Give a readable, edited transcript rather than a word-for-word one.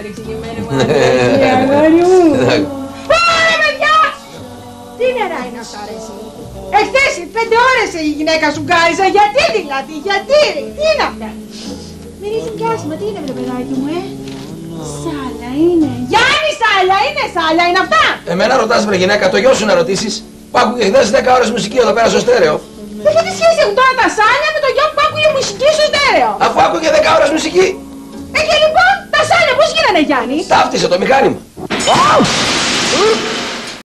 παρεξηγημένη μου αγόρι μου. Πάρε παιδιά! Τι νερά είναι αυτά ρε εσύ? Εχθές 5 ώρες η γυναίκα σου γκάριζα, γιατί δηλαδή, γιατί, τι είναι αυτά? Μην είσαι πιάσιμα, τι είναι με το παιδάκι μου, Σάλια είναι. Γιάννη, σάλια είναι, σάλια είναι αυτά. Εμένα ρωτάς βρε γυναίκα, το γιο σου να ρωτήσεις. Που άκουγε χθες 10 ώρες μουσική εδώ πέρα στο στέρεο. Δεν τι σχέση έχουν τώρα τα σάλια με το γιο που άκουγε μουσική στο στέρεο? Αφού άκουγε 10 ώρες μουσική. Και λοιπόν, τα σάλια πώς γίνανε Γιάννη? Ταύτισε το μηχάνημα.